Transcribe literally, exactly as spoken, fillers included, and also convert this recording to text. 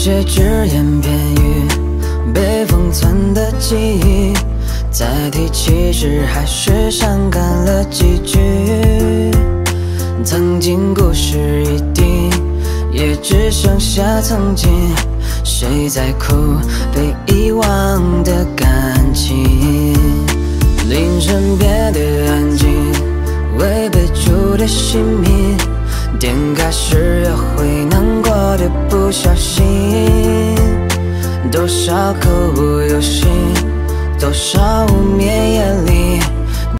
些只言片语，被封存的记忆，再提起时还是伤感了几句。曾经故事已定，也只剩下曾经。谁在哭？被遗忘的感情。凌晨变得安静，未被住的姓名，点开时又会难过的不小心。多少刻骨铭心，多少无眠夜里。